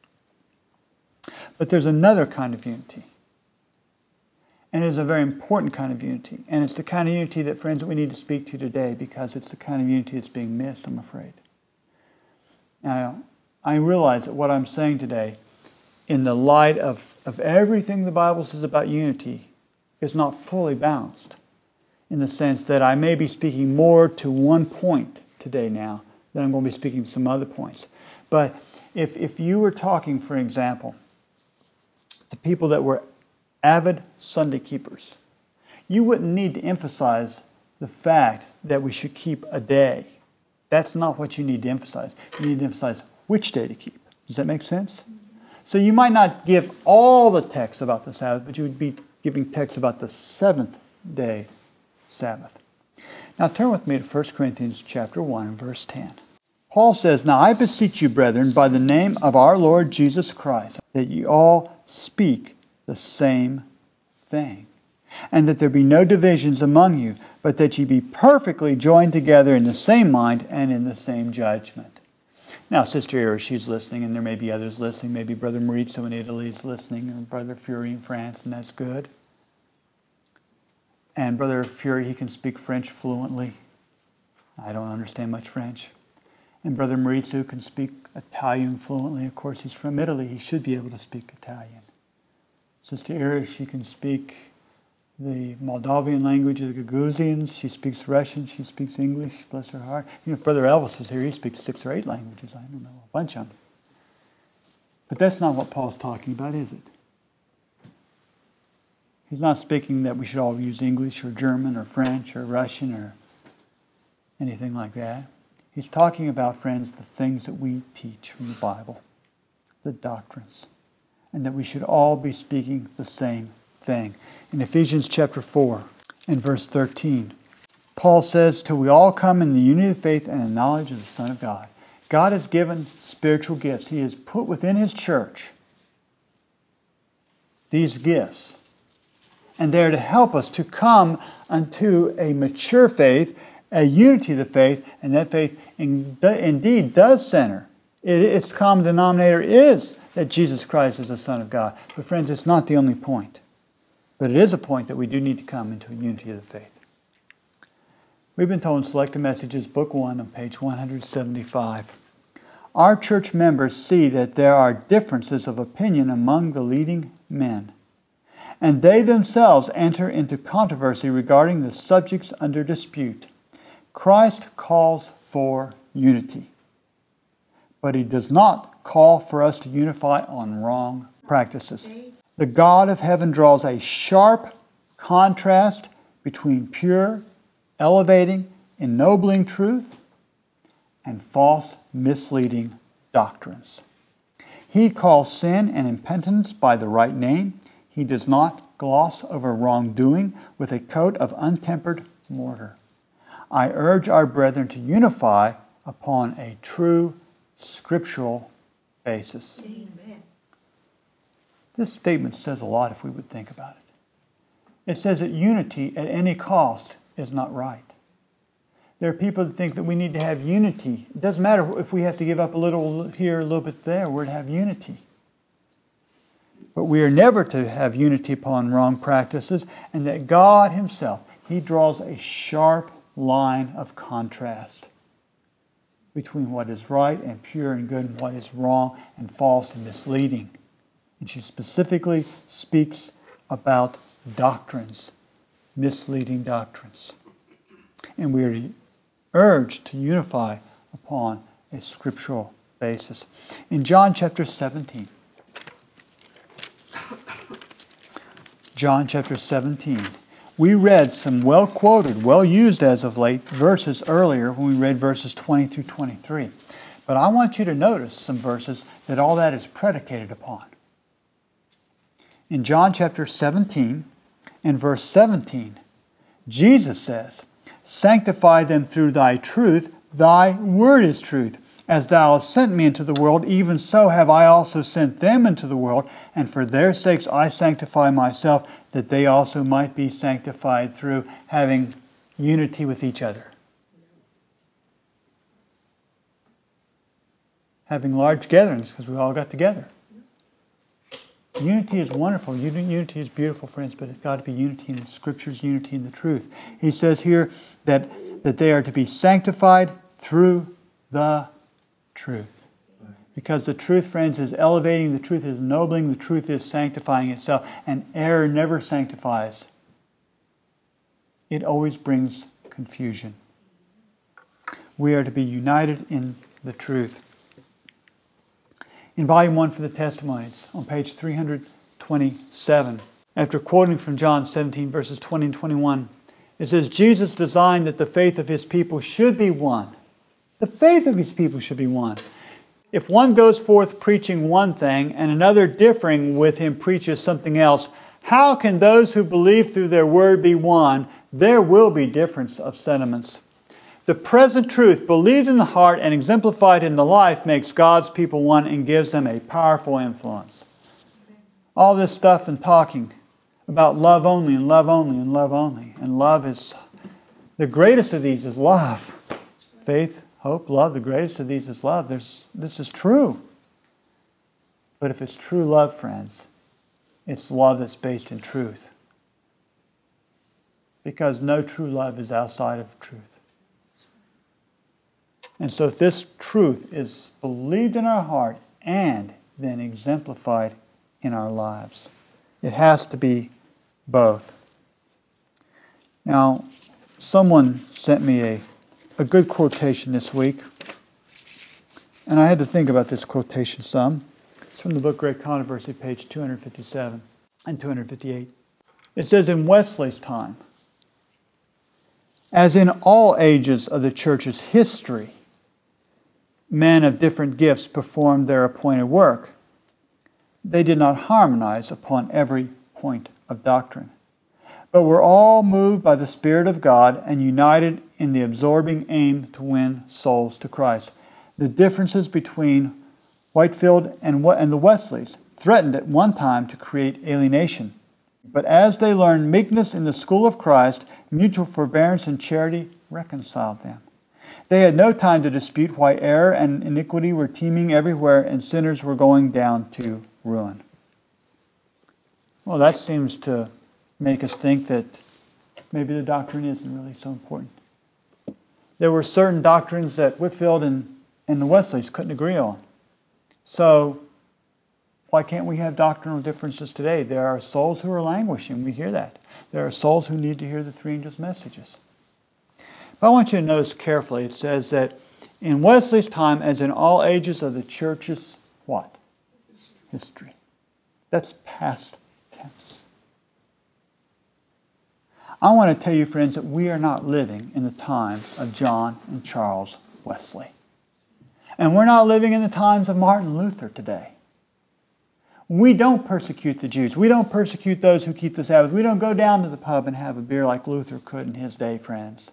But there's another kind of unity. And it is a very important kind of unity. And it's the kind of unity that, friends, that we need to speak to today, because it's the kind of unity that's being missed, I'm afraid. Now, I realize that what I'm saying today, in the light of everything the Bible says about unity, is not fully balanced, in the sense that I may be speaking more to one point today now than I'm going to be speaking to some other points. But if you were talking, for example, to people that were avid Sunday keepers, you wouldn't need to emphasize the fact that we should keep a day. That's not what you need to emphasize. You need to emphasize which day to keep. Does that make sense? So you might not give all the texts about the Sabbath, but you would be giving texts about the seventh day Sabbath. Now turn with me to 1 Corinthians chapter 1 and verse 10. Paul says, "Now I beseech you, brethren, by the name of our Lord Jesus Christ, that ye all speak the same thing, and that there be no divisions among you, but that ye be perfectly joined together in the same mind and in the same judgment." Now, Sister Ira, she's listening, and there may be others listening. Maybe Brother Maurizio in Italy is listening, or Brother Fury in France, and that's good. And Brother Fury, he can speak French fluently. I don't understand much French. And Brother Maurizio can speak Italian fluently. Of course, he's from Italy. He should be able to speak Italian. Sister Ira, she can speak the Moldavian language of the Gagauzzians. She speaks Russian. She speaks English. Bless her heart. You know, if Brother Elvis was here, he speaks 6 or 8 languages. I don't know, a bunch of them. But that's not what Paul's talking about, is it? He's not speaking that we should all use English or German or French or Russian or anything like that. He's talking about, friends, the things that we teach from the Bible, the doctrines, and that we should all be speaking the same thing. In Ephesians chapter 4 and verse 13, Paul says, "Till we all come in the unity of faith and the knowledge of the Son of God." God has given spiritual gifts. He has put within His church these gifts. And they are to help us to come unto a mature faith, a unity of the faith, and that faith indeed does center. Its common denominator is that Jesus Christ is the Son of God. But friends, it's not the only point. But it is a point that we do need to come into a unity of the faith. We've been told in Selected Messages, Book 1 on page 175. Our church members see that there are differences of opinion among the leading men, and they themselves enter into controversy regarding the subjects under dispute. Christ calls for unity, but He does not call for us to unify on wrong practices. The God of heaven draws a sharp contrast between pure, elevating, ennobling truth and false, misleading doctrines. He calls sin and impotence by the right name. He does not gloss over wrongdoing with a coat of untempered mortar. I urge our brethren to unify upon a true scriptural basis. Amen. This statement says a lot if we would think about it. It says that unity at any cost is not right. There are people that think that we need to have unity. It doesn't matter if we have to give up a little here, a little bit there. We're to have unity. But we are never to have unity upon wrong practices, and that God Himself, He draws a sharp line of contrast between what is right and pure and good and what is wrong and false and misleading. And she specifically speaks about doctrines, misleading doctrines. And we are urged to unify upon a scriptural basis. In John chapter 17, we read some well-quoted, well-used as of late verses earlier when we read verses 20 through 23. But I want you to notice some verses that all that is predicated upon. In John chapter 17 and verse 17, Jesus says, "Sanctify them through Thy truth. Thy word is truth. As Thou hast sent me into the world, even so have I also sent them into the world. And for their sakes I sanctify myself, that they also might be sanctified through having unity with each other." Having large gatherings, because we all got together. Unity is wonderful. Unity is beautiful, friends, but it's got to be unity in the Scriptures, unity in the truth. He says here that they are to be sanctified through the truth. Because the truth, friends, is elevating, the truth is ennobling, the truth is sanctifying itself, and error never sanctifies. it always brings confusion. We are to be united in the truth. In Volume 1 for the Testimonies, on page 327, after quoting from John 17, verses 20 and 21, it says, Jesus designed that the faith of His people should be one. The faith of His people should be one. If one goes forth preaching one thing and another differing with him preaches something else, how can those who believe through their word be one? There will be difference of sentiments. The present truth, believed in the heart and exemplified in the life, makes God's people one and gives them a powerful influence. All this stuff and talking about love only and love only and love only. And love is, the greatest of these is love. Faith, hope, love, the greatest of these is love. This is true. But if it's true love, friends, it's love that's based in truth. Because no true love is outside of truth. And so if this truth is believed in our heart and then exemplified in our lives, it has to be both. Now, someone sent me a good quotation this week, and I had to think about this quotation some. It's from the book Great Controversy, page 257 and 258. It says, in Wesley's time, as in all ages of the church's history, men of different gifts performed their appointed work. They did not harmonize upon every point of doctrine, but were all moved by the Spirit of God and united in the absorbing aim to win souls to Christ. The differences between Whitefield and the Wesleys threatened at one time to create alienation. But as they learned meekness in the school of Christ, mutual forbearance and charity reconciled them. They had no time to dispute why error and iniquity were teeming everywhere and sinners were going down to ruin. Well, that seems to make us think that maybe the doctrine isn't really so important. There were certain doctrines that Whitefield and the Wesleys couldn't agree on. So, why can't we have doctrinal differences today? There are souls who are languishing. We hear that. There are souls who need to hear the three angels' messages. But I want you to notice carefully, it says that in Wesley's time, as in all ages of the church's what? History. That's past tense. I want to tell you, friends, that we are not living in the time of John and Charles Wesley. And we're not living in the times of Martin Luther today. We don't persecute the Jews. We don't persecute those who keep the Sabbath. We don't go down to the pub and have a beer like Luther could in his day, friends.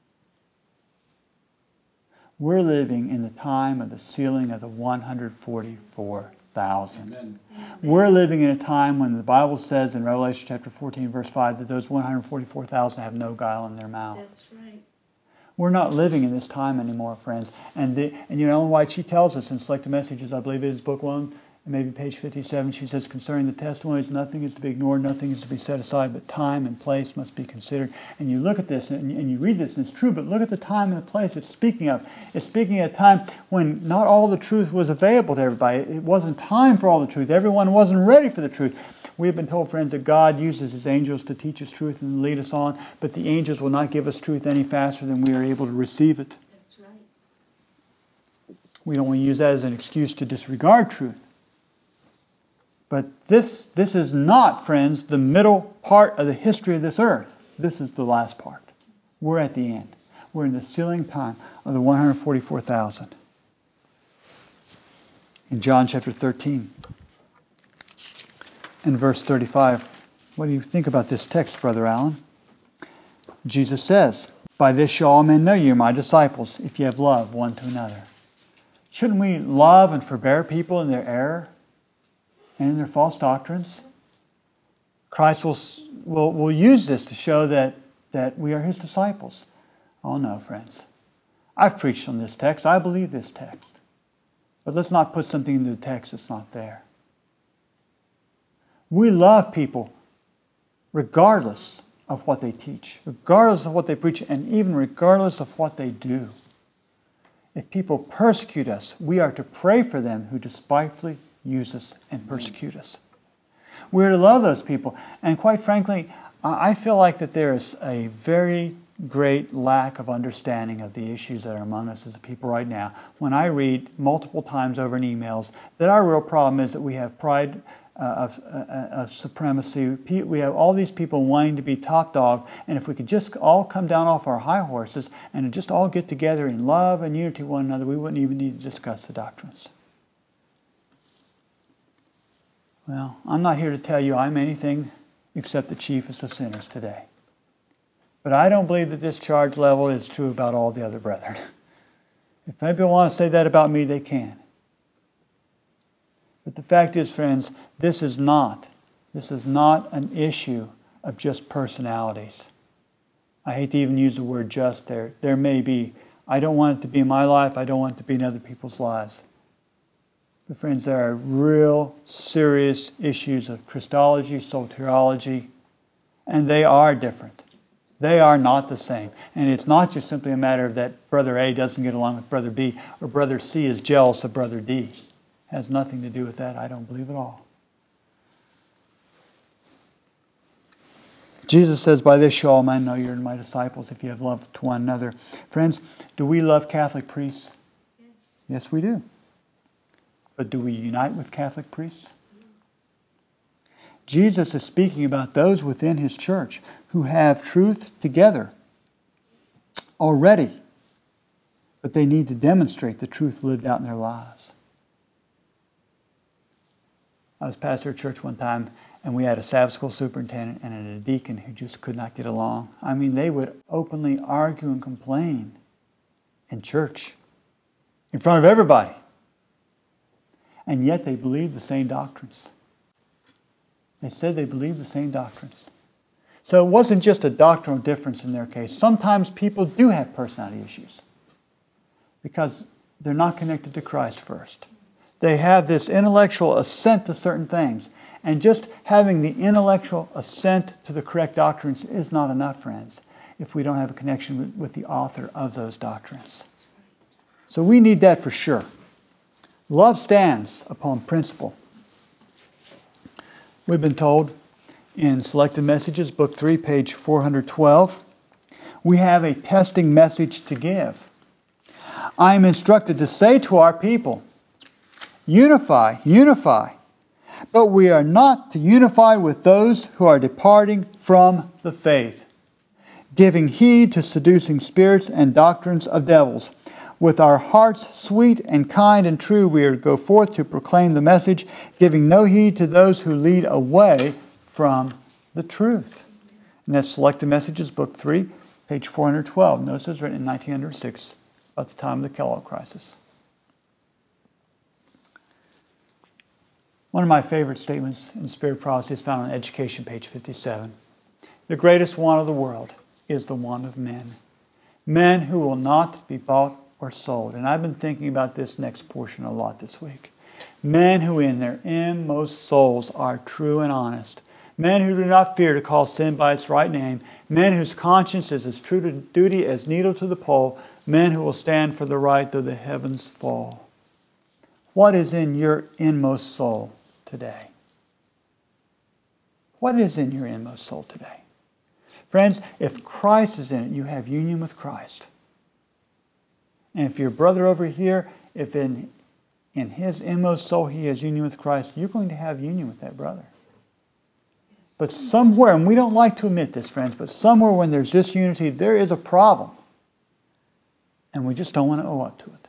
We're living in the time of the sealing of the 144,000. Amen. We're living in a time when the Bible says in Revelation chapter 14, verse 5, that those 144,000 have no guile in their mouth. That's right. We're not living in this time anymore, friends. And Ellen White, she tells us in Selected Messages, I believe it is book 1, maybe page 57, she says, concerning the testimonies, nothing is to be ignored, nothing is to be set aside, but time and place must be considered. And you look at this and you read this and it's true, but look at the time and the place it's speaking of. It's speaking at a time when not all the truth was available to everybody. It wasn't time for all the truth. Everyone wasn't ready for the truth. We have been told, friends, that God uses His angels to teach us truth and lead us on, but the angels will not give us truth any faster than we are able to receive it. That's right. We don't want to use that as an excuse to disregard truth. But this is not, friends, the middle part of the history of this earth. This is the last part. We're at the end. We're in the sealing time of the 144,000. In John chapter 13 and verse 35, what do you think about this text, Brother Allen? Jesus says, by this shall all men know you are my disciples, if you have love one to another. Shouldn't we love and forbear people in their error and in their false doctrines? Christ will use this to show that we are His disciples. Oh no, friends. I've preached on this text. I believe this text. But let's not put something into the text that's not there. We love people regardless of what they teach, regardless of what they preach, and even regardless of what they do. If people persecute us, we are to pray for them who despitefully use us and persecute us. We're to love those people. And quite frankly, I feel like that there is a very great lack of understanding of the issues that are among us as a people right now. When I read multiple times over in emails that our real problem is that we have pride of supremacy. We have all these people wanting to be top dog, and if we could just all come down off our high horses and just all get together in love and unity with one another, we wouldn't even need to discuss the doctrines. Well, I'm not here to tell you I'm anything except the chiefest of sinners today. But I don't believe that this charge level is true about all the other brethren. If anybody wants to say that about me, they can. But the fact is, friends, this is not an issue of just personalities. I hate to even use the word just there. There may be. I don't want it to be in my life. I don't want it to be in other people's lives. But friends, there are real serious issues of Christology, soteriology, and they are different. They are not the same. And it's not just simply a matter of that Brother A doesn't get along with Brother B, or Brother C is jealous of Brother D. It has nothing to do with that, I don't believe at all. Jesus says, by this shall all men know you're my disciples, if you have love to one another. Friends, do we love Catholic priests? Yes. Yes, we do. But do we unite with Catholic priests? Jesus is speaking about those within His church who have truth together already, but they need to demonstrate the truth lived out in their lives. I was pastor of church one time, and we had a Sabbath school superintendent and a deacon who just could not get along. I mean, they would openly argue and complain in church, in front of everybody. And yet they believed the same doctrines. They said they believed the same doctrines. So it wasn't just a doctrinal difference in their case. Sometimes people do have personality issues because they're not connected to Christ first. They have this intellectual assent to certain things. And just having the intellectual assent to the correct doctrines is not enough, friends, if we don't have a connection with the author of those doctrines. So we need that for sure. Love stands upon principle. We've been told in Selected Messages, Book 3, page 412, we have a testing message to give. I am instructed to say to our people, unify, unify. But we are not to unify with those who are departing from the faith, giving heed to seducing spirits and doctrines of devils. With our hearts sweet and kind and true, we are to go forth to proclaim the message, giving no heed to those who lead away from the truth. And that's Selected Messages, Book 3, page 412. Notice it was written in 1906, about the time of the Kellogg crisis. One of my favorite statements in Spirit of Prophecy is found on Education, page 57. The greatest want of the world is the want of men. Men who will not be bought or sold. And I've been thinking about this next portion a lot this week. Men who in their inmost souls are true and honest. Men who do not fear to call sin by its right name. Men whose conscience is as true to duty as needle to the pole. Men who will stand for the right though the heavens fall. What is in your inmost soul today? What is in your inmost soul today? Friends, if Christ is in it, you have union with Christ. And if your brother over here, if in his inmost soul he has union with Christ, you're going to have union with that brother. But somewhere, and we don't like to admit this, friends, but somewhere when there's disunity, there is a problem. And we just don't want to owe up to it.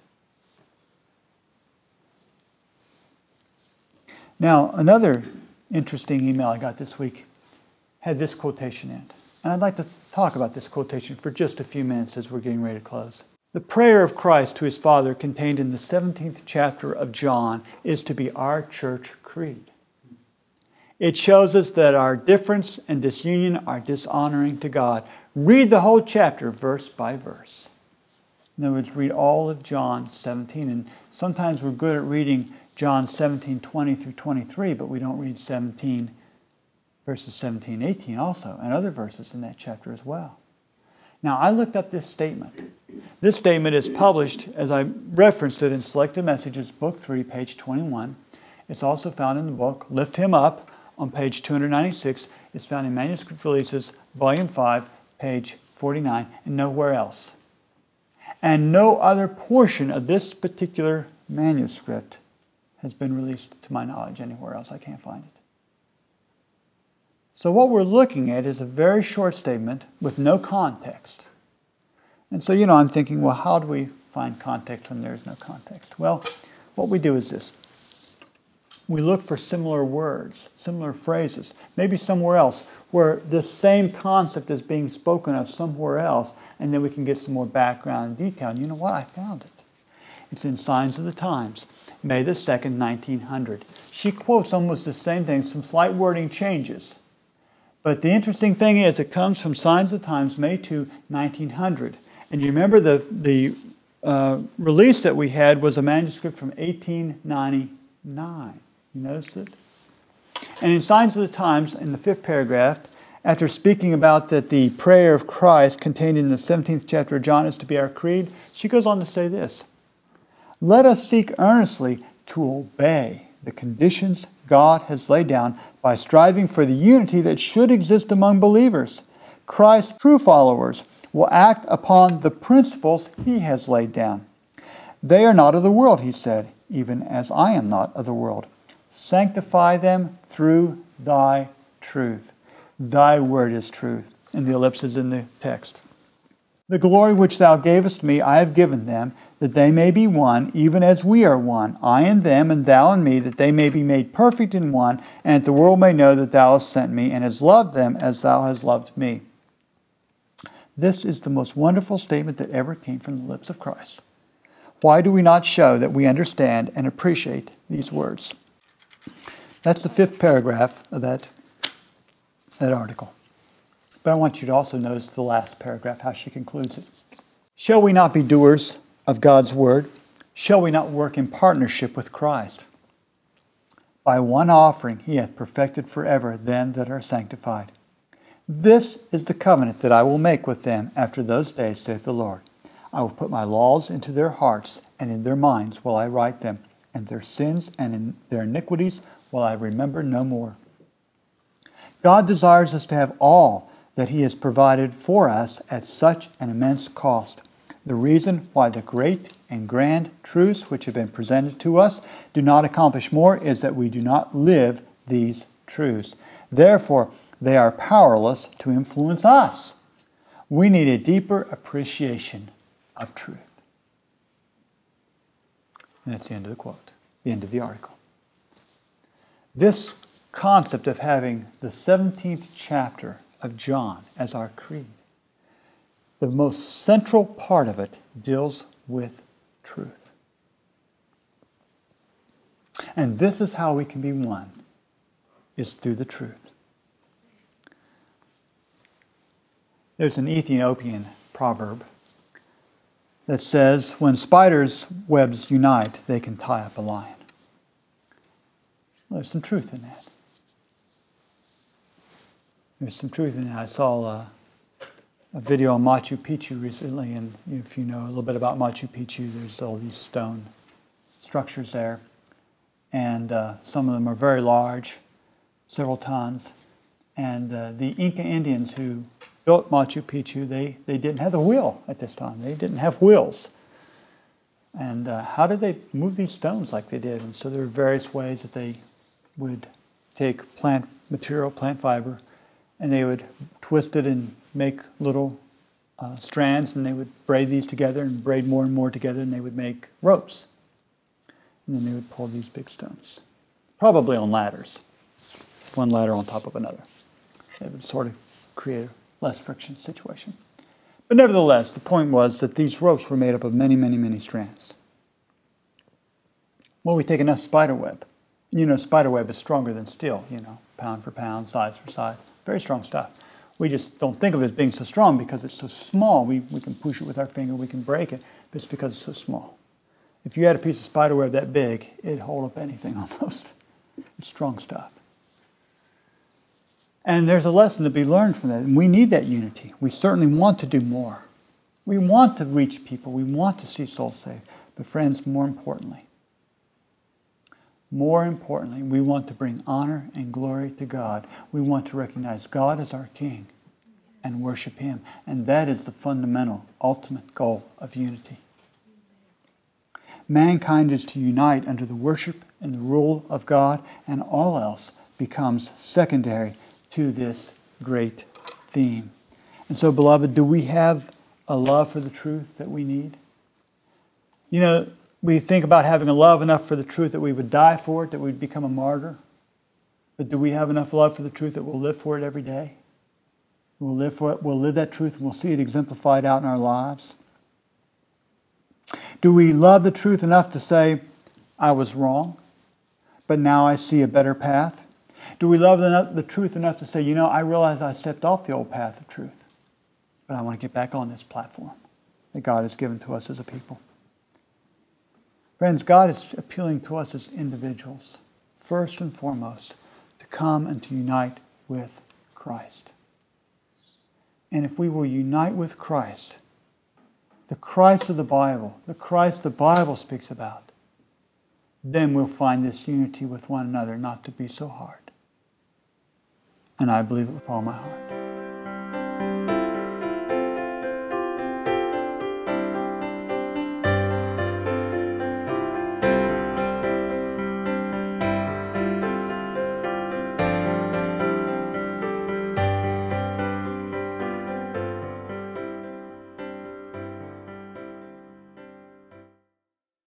Now, another interesting email I got this week had this quotation in it. And I'd like to talk about this quotation for just a few minutes as we're getting ready to close. The prayer of Christ to His Father contained in the 17th chapter of John is to be our church creed. It shows us that our difference and disunion are dishonoring to God. Read the whole chapter verse by verse. In other words, read all of John 17. And sometimes we're good at reading John 17:20 through 23, but we don't read 17 verses 17, 18 also, and other verses in that chapter as well. Now, I looked up this statement. This statement is published, as I referenced it in Selected Messages, Book 3, page 21. It's also found in the book Lift Him Up on page 296. is found in Manuscript Releases, Volume 5, page 49, and nowhere else. And no other portion of this particular manuscript has been released to my knowledge anywhere else. I can't find it. So what we're looking at is a very short statement with no context. And so, I'm thinking, well, how do we find context when there's no context? Well, what we do is this. We look for similar words, similar phrases, maybe somewhere else where this same concept is being spoken of somewhere else, and then we can get some more background and detail. And you know what? I found it. It's in Signs of the Times, May the 2nd, 1900. She quotes almost the same thing, some slight wording changes. But the interesting thing is it comes from Signs of the Times, May 2, 1900. And you remember the release that we had was a manuscript from 1899. You notice it? And in Signs of the Times, in the 5th paragraph, after speaking about that the prayer of Christ contained in the 17th chapter of John is to be our creed, she goes on to say this: let us seek earnestly to obey the conditions God has laid down by striving for the unity that should exist among believers. Christ's true followers will act upon the principles He has laid down. They are not of the world, He said, even as I am not of the world. Sanctify them through Thy truth. Thy word is truth. And the ellipse is in the text. The glory which Thou gavest me I have given them, that they may be one, even as we are one, I and them, and Thou and me, that they may be made perfect in one, and that the world may know that Thou hast sent me, and hast loved them as Thou hast loved me. This is the most wonderful statement that ever came from the lips of Christ. Why do we not show that we understand and appreciate these words? That's the 5th paragraph of that article. But I want you to also notice the last paragraph, how she concludes it. Shall we not be doers of God's word? Shall we not work in partnership with Christ? By one offering He hath perfected forever them that are sanctified. This is the covenant that I will make with them after those days, saith the Lord. I will put my laws into their hearts, and in their minds will I write them, and their sins and in their iniquities will I remember no more. God desires us to have all that He has provided for us at such an immense cost. The reason why the great and grand truths which have been presented to us do not accomplish more is that we do not live these truths. Therefore, they are powerless to influence us. We need a deeper appreciation of truth. And that's the end of the quote, the end of the article. This concept of having the 17th chapter of John as our creed, the most central part of it deals with truth. And this is how we can be one, is through the truth. There's an Ethiopian proverb that says, when spiders' webs unite, they can tie up a lion. Well, there's some truth in that. There's some truth in that. I saw a video on Machu Picchu recently, and if you know a little bit about Machu Picchu, there's all these stone structures there. And some of them are very large, several tons. And the Inca Indians who built Machu Picchu, they didn't have the wheel at this time. They didn't have wheels. And how did they move these stones like they did? And so there were various ways that they would take plant material, plant fiber, and they would twist it and make little strands, and they would braid these together and braid more and more together, and they would make ropes. And then they would pull these big stones, probably on ladders, one ladder on top of another. They would sort of create a less friction situation. But nevertheless, the point was that these ropes were made up of many, many, many strands. Well, we take enough spider web. You know, spider web is stronger than steel, pound for pound, size for size. Very strong stuff. We just don't think of it as being so strong because it's so small. We can push it with our finger, we can break it, but it's because it's so small. If you had a piece of spider web that big, it'd hold up anything almost. It's strong stuff. And there's a lesson to be learned from that. And we need that unity. We certainly want to do more. We want to reach people. We want to see souls saved. But friends, more importantly, More importantly, we want to bring honor and glory to God. We want to recognize God as our King and worship Him. And that is the fundamental, ultimate goal of unity. Mankind is to unite under the worship and the rule of God, and all else becomes secondary to this great theme. And so, beloved, do we have a love for the truth that we need? You know, we think about having a love enough for the truth that we would die for it, that we'd become a martyr. But do we have enough love for the truth that we'll live for it every day? We'll live for it, we'll live that truth, and we'll see it exemplified out in our lives. Do we love the truth enough to say, I was wrong, but now I see a better path? Do we love the truth enough to say, you know, I realize I stepped off the old path of truth, but I want to get back on this platform that God has given to us as a people? Friends, God is appealing to us as individuals, first and foremost, to come and to unite with Christ. And if we will unite with Christ, the Christ of the Bible, the Christ the Bible speaks about, then we'll find this unity with one another not to be so hard. And I believe it with all my heart.